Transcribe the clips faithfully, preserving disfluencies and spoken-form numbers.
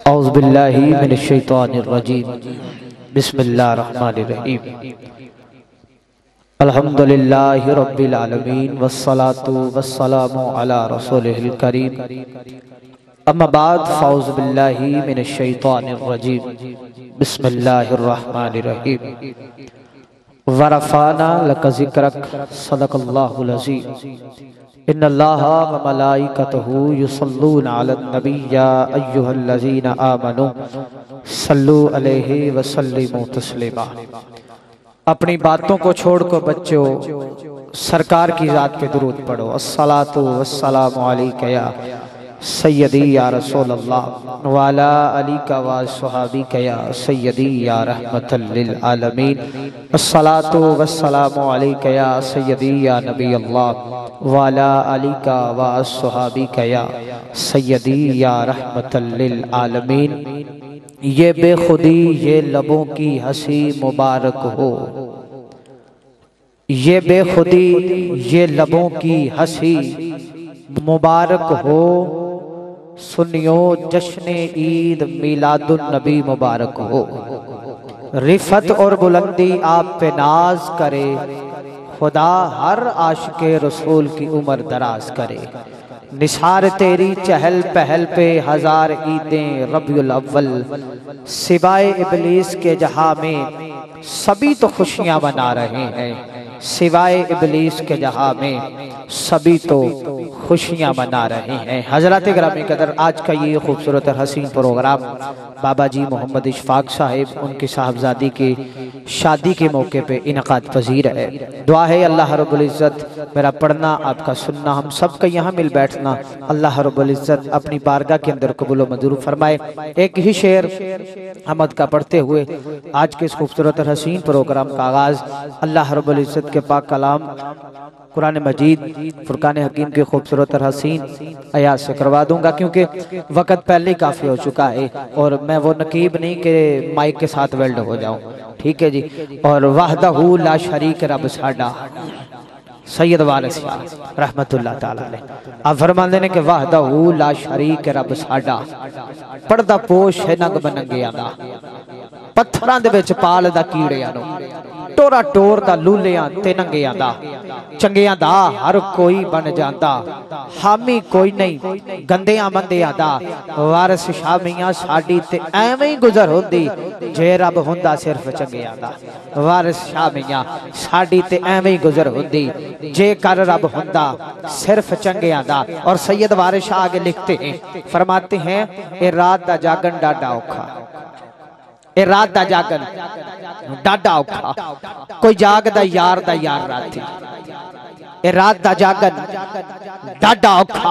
औज़ु बिल्लाहि मिनश्शैतानिर्रजीम। बिस्मिल्लाहिर्रहमानिर्रहीम। अल्हम्दुलिल्लाहि रब्बिल आलमीन वस्सलातु वस्सलामु अला रसूलिहिल करीम। अम्मा बाद फ़ौज़ु बिल्लाहि मिनश्शैतानिर्रजीम। बिस्मिल्लाहिर्रहमानिर्रहीम। वरफ़ाना लका ज़िक्रक सदक़ल्लाहुल अज़ीम। इन्नल्लाहा व मलाइकतहु युसल्लूना अलन नबी या अय्युहल्लज़ीना आमनू सल्लू अलैहि व सल्लिमू तस्लीमा। अपनी बातों को छोड़कर बच्चों सरकार की ज़ात पे दुरूद पढ़ो। अस्सलातु वस्सलामु अलैका या सय्यदी या रसूल अल्लाह व अला आलिका व अस्हाबिका या सय्यदी या रहमतल लिल आलमीन। अस्सलातु वस्सलामु अलैका या सय्यदी या नबी अल्लाह व अला आलिका व अस्हाबिका या सय्यदी या रहमतल लिल आलमीन। ये बेखुदी ये लबों की हंसी मुबारक हो, ये बेखुदी ये लबों की हंसी मुबारक हो। सुनियो जश्न ईद मिलादुन नबी मुबारक हो। रिफत और बुलंदी आप पे नाज करे, खुदा हर आशिके रसूल की उम्र दराज करे। निसार तेरी चहल पहल पे हजार ईदें रबियुल अव्वल, सिवाय इबलीस के जहां में सभी तो खुशियां मना रहे हैं, सिवाय इबलीस के जहां में सभी तो खुशियां मना रहे हैं। हजरत ग्रामी कदर, आज का ये खूबसूरत और हसीन प्रोग्राम बाबा जी मोहम्मद इशफाक साहिब उनकी साहबजादी की शादी के मौके पे इनकाद पजीर है। दुआ है अल्लाह रब्बुल इज़्ज़त मेरा पढ़ना आपका सुनना हम सब का यहाँ मिल बैठना अल्लाह रब्बुल इज़्ज़त अपनी बारगाह के अंदर कबूल व मंजूर फरमाए। एक ही शेर अहमद का पढ़ते हुए आज के इस खूबसूरत और हसीन प्रोग्राम का आगाज अल्लाह रब्बुल इज़्ज़त के पाक कलाम कुरान मजीद फुरकान हकीम के खूबसूरत और हसीन आयात से करवा दूंगा, क्योंकि वक़्त पहले ही काफ़ी हो चुका है और मैं वो नकीब नहीं कि माइक के साथ वेल्ड हो जाऊं। ठीक है जी। और वहदहू ला शरीक रब साडा सैयद वारिस रहमतुल्लाह ताला अलैह आप फरमाते हैं कि वहदहू ला शरीक रब साडा, पर्दा पोश है नंग बनंगियां दा, पत्थरां दे विच पाल दा कीड़ियां नूं, टोरा टोर दा लूलियां ते नंगियां दा, चंगियां दा हर कोई बन जांदा, हामी कोई नहीं गंदियां मंदियां दा। वारिस शाह मियां साडी ते एवें ही गुजर होंदी जे रब हुंदा सिर्फ चंगियां दा। वारिस शाह मियां साडी ते एवें ही गुजर होंदी जे कर रब हुंदा सिर्फ चंगियां दा। और सैयद वारिस शाह आगे लिखते हैं, फरमाते हैं ए रात दा जागन डाडा औखा, ए रात दा जागन डाडा औखा, कोई जागदा यार दा यार राती। ए रात दा जागन डाडा औखा,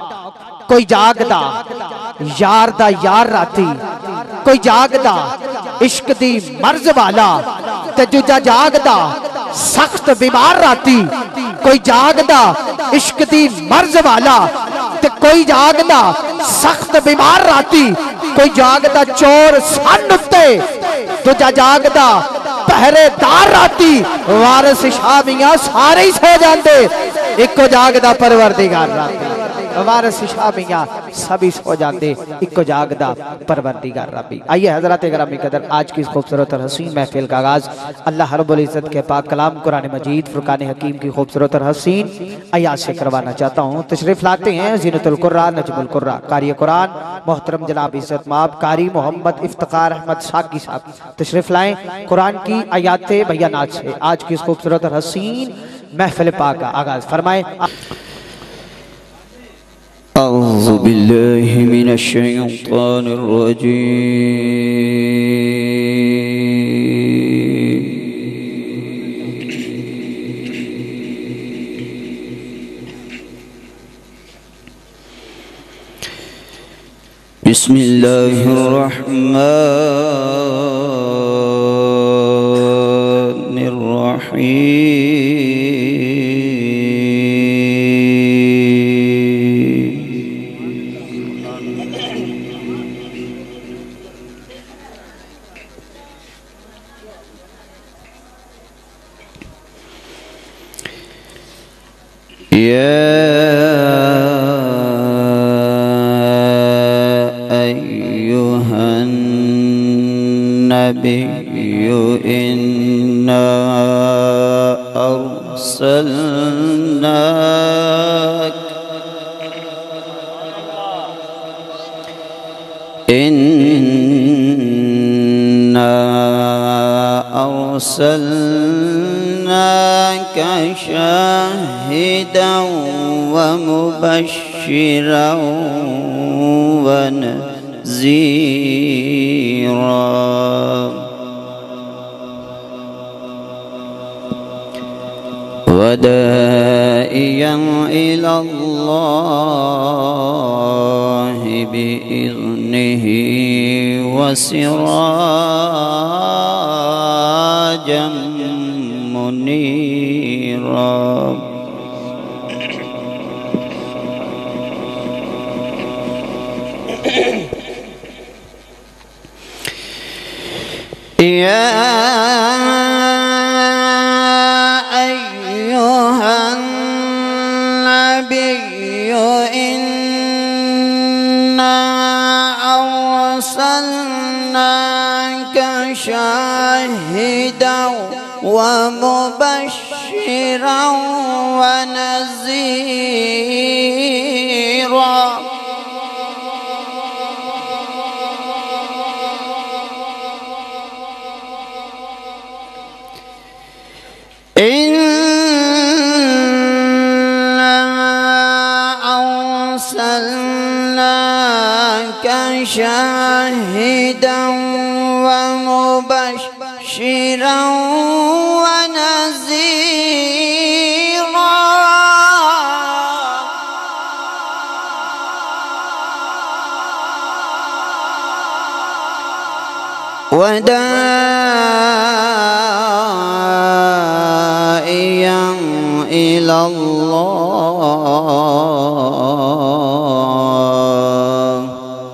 कोई जागदा यार दा यार राती, कोई जागदा इश्क दी मर्ज वाला ते दूजा जागदा सख्त बीमार राती। कोई जागदा इश्क दी मर्ज वाला ते कोई जागदा सख्त बीमार राती। कोई जागदा चोर सन उत्ते, दूजा जागदा पहरेदार राती। वारिस शाह मियां सारे ही सो जाते, इको जागदा परवरदिगार राती। वारिस शाह मियां सभी सो जाते, इको जागदा परवरदिगार रब्बी। आइए हजरत ग्रामी कदर, आज की इस खूबसूरत और हसीन महफिल का आगाज अल्लाह रब्बुल इज़्ज़त के पाक कलाम कुरान मजीद फुरकान हकीम की खूबसूरत और हसीन आयात से करवाना चाहता हूँ। तशरीफ लाते हैं ज़ीनतुल कुरान नजमुल कुर्रा कारी कुरान मोहतरम जनाब इज़्ज़त माब कारी मोहम्मद इफ्तिखार अहमद साकी साहब तशरीफ लाएं। कुरान की आयाते बयानात से आज की इस खूबसूरत और हसीन महफिल पाक का आगाज फरमाएं। अऊज़ु बिल्लाहि मिनश शैतानिर रजीम। बिस्मिल्लाहिर रहमानिर रहीम। या النبي إنا أرسلناك إنا أرسلناك شاهدا ومبشرا ونذيرا وداعيا إلى الله بإذنه وسراجا منيرا يا أيها النبي إنا أرسلناك شاهدا ومبشرا ونذيرا شاهدا ومبشرا ونذيرا وداعيا إلى الله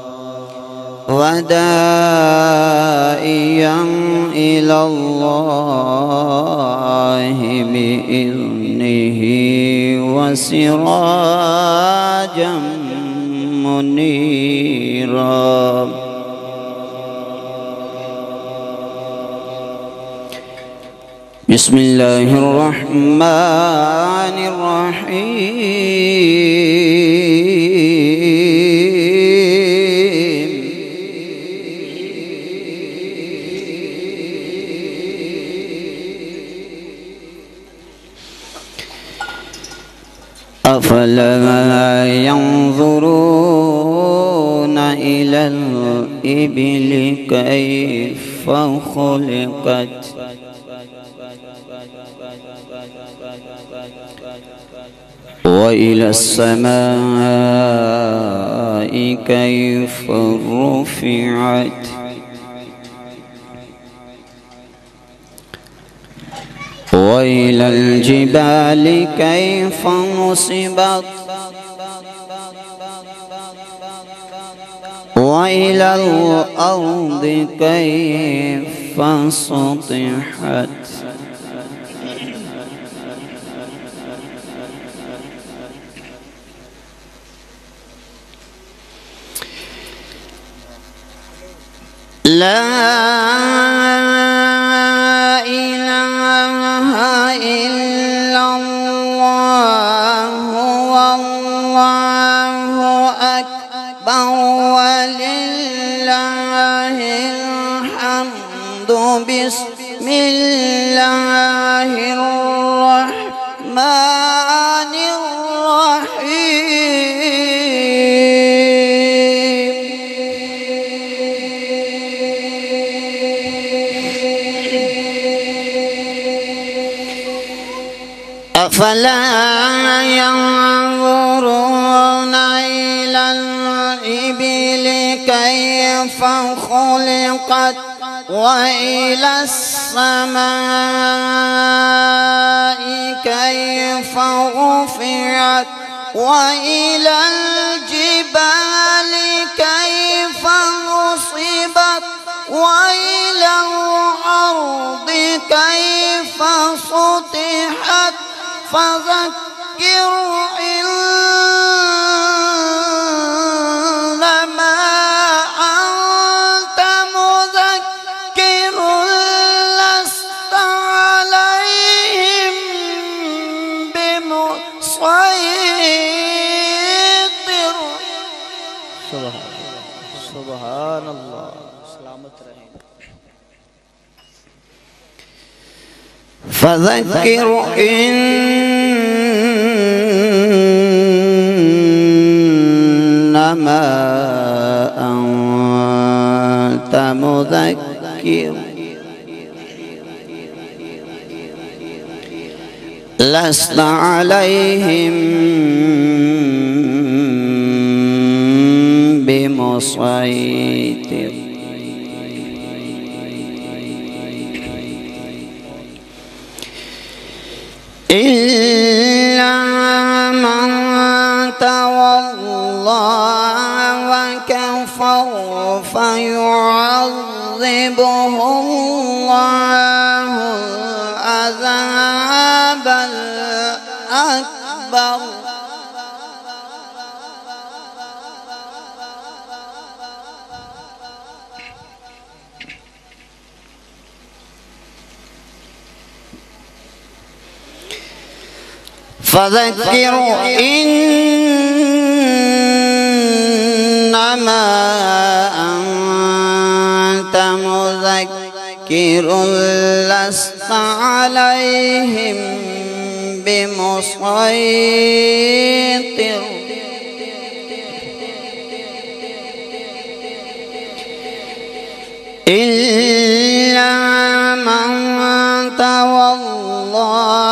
وداعيا إلى الله بإذنه وسراجا منيرا بسم الله الرحمن الرحيم أفلا ينظرون إلى الإبل كيف خلقت وإلى السماء كيف رفعت وإلى الجبال كيف نصبت وإلى الأرض كيف سطحت لا إله إلا الله والله أكبر ولله الحمد بسم الله الرحمن الرحيم أفلا ينظرون إلى الإبل كيف خلقت وإلى السماء كيف رفعت وإلى الجبال كيف نصبت وإلى الأرض كيف سطحت فذكر إنما أنت مذكر सुभान अल्लाह। सलामत रहें। फज़क्किर इन्नमा अंत मुज़क्किर लस्ता अलैहिम बिमुसैतिर। इल्ला मन तवल्ला व कफ़र फयुअज़्ज़िबुहुल्लाहुल अज़ाबल अकबर। फज़क्किर इन्नमा अंत मुज़क्किर लस्ता अलैहिम बिमुसैतिर। इल्ला मन तवल्ला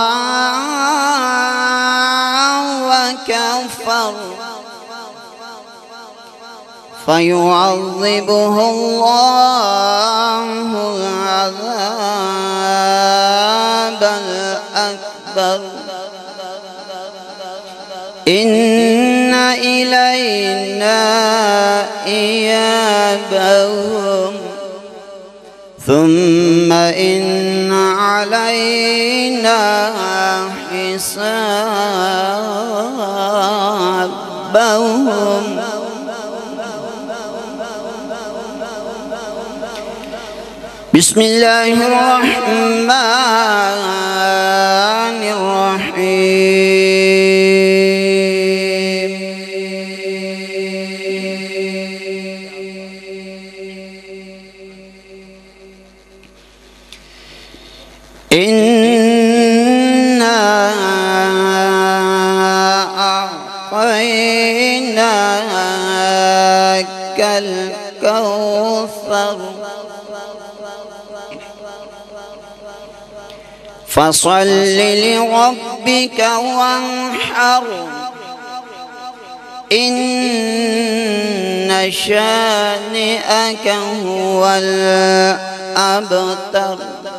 फयुअज़्ज़िबुहु अल्लाहुल अज़ाबल अकबर। इन्न इलैना इयाबहुम ثم إن علينا حسابهم بسم الله الرحمن الرحيم إنا أعطيناك الكوثر فصل لربك وانحر إن شانئك هو الأبتر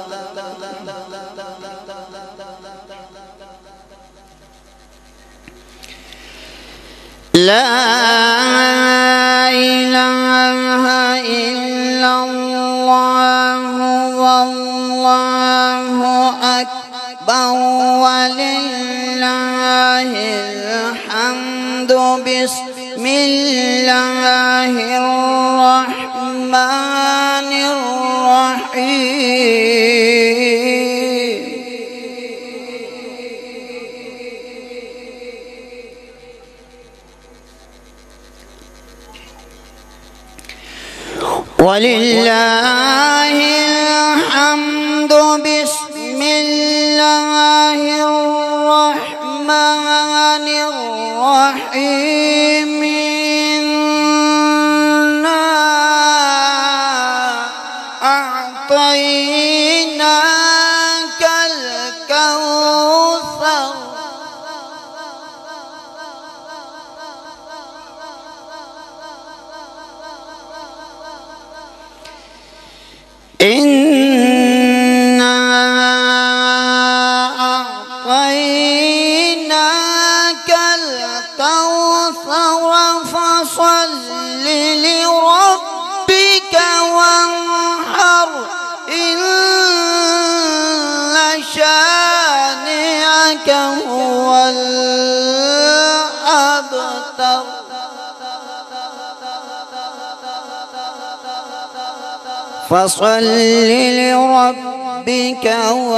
لا إله إلا الله والله أكبر ولله الحمد بسم الله الرحمن الرحيم ولله الحمد بسم الله الرحمن الرحيم إنا أعطيناك الكوثر إنا أعطيناك الكوثر فصل لربك وانحر إن شانئك هو الأبتر فصل لربك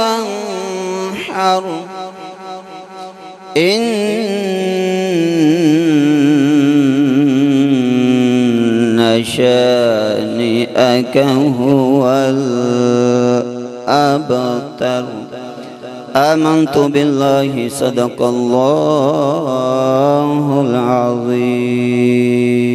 وانحر إن شانئك هو الأبتر. آمنت بالله صدق الله العظيم.